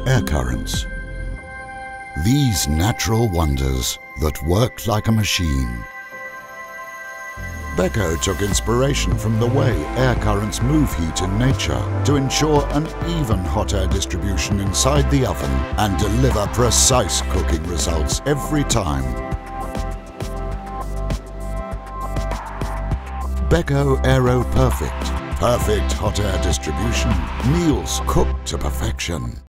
air currents. These natural wonders that work like a machine. Beko took inspiration from the way air currents move heat in nature to ensure an even hot air distribution inside the oven and deliver precise cooking results every time. Beko AeroPerfect. Perfect hot air distribution. Meals cooked to perfection.